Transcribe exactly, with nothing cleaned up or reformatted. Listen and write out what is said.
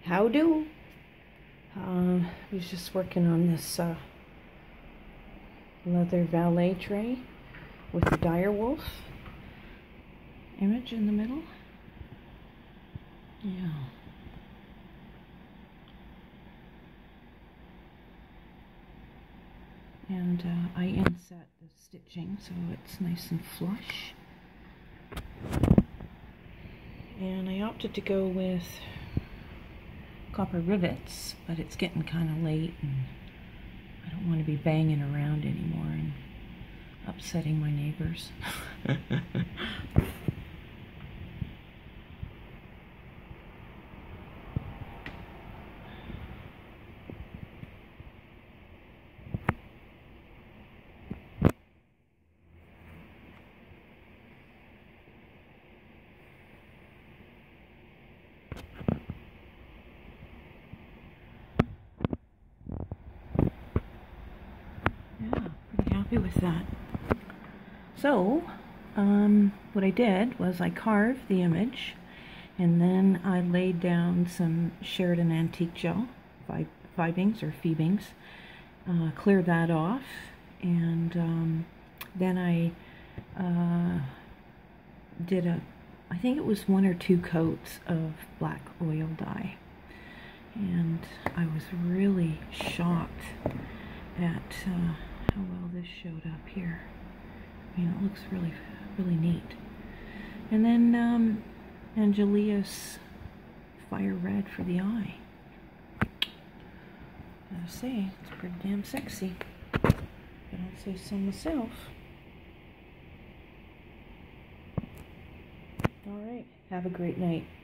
How do? Uh, I was just working on this uh, leather valet tray with the direwolf image in the middle. Yeah. And uh, I inset the stitching so it's nice and flush. And I opted to go with copper rivets, but it's getting kind of late and I don't want to be banging around anymore and upsetting my neighbors. Yeah, pretty happy with that. So, um, what I did was I carved the image and then I laid down some Sheridan Antique Gel, Vibings or Phoebings, uh, cleared that off, and um, then I uh, did a, I think it was one or two coats of black oil dye. And I was really shocked at uh, how well this showed up here. I mean, it looks really, really neat. And then um, Angelia's Fire Red for the eye. I say, it's pretty damn sexy. If I don't say so myself. Alright, have a great night.